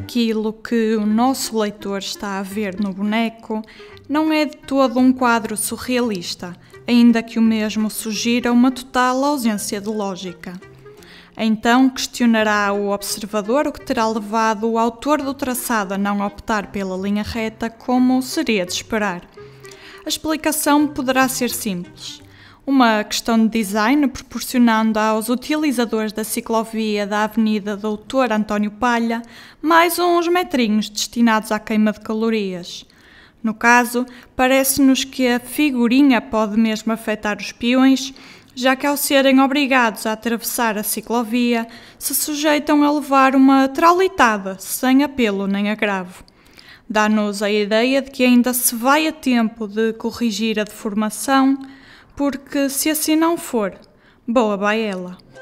aquilo que o nosso leitor está a ver no boneco não é de todo um quadro surrealista, ainda que o mesmo sugira uma total ausência de lógica. Então questionará o observador o que terá levado o autor do traçado a não optar pela linha reta como seria de esperar. A explicação poderá ser simples. Uma questão de design proporcionando aos utilizadores da ciclovia da Avenida Doutor António Palha mais uns metrinhos destinados à queima de calorias. No caso, parece-nos que a figurinha pode mesmo afetar os peões, já que ao serem obrigados a atravessar a ciclovia, se sujeitam a levar uma traulitada, sem apelo nem agravo. Dá-nos a ideia de que ainda se vai a tempo de corrigir a deformação, porque se assim não for, boa vai ela.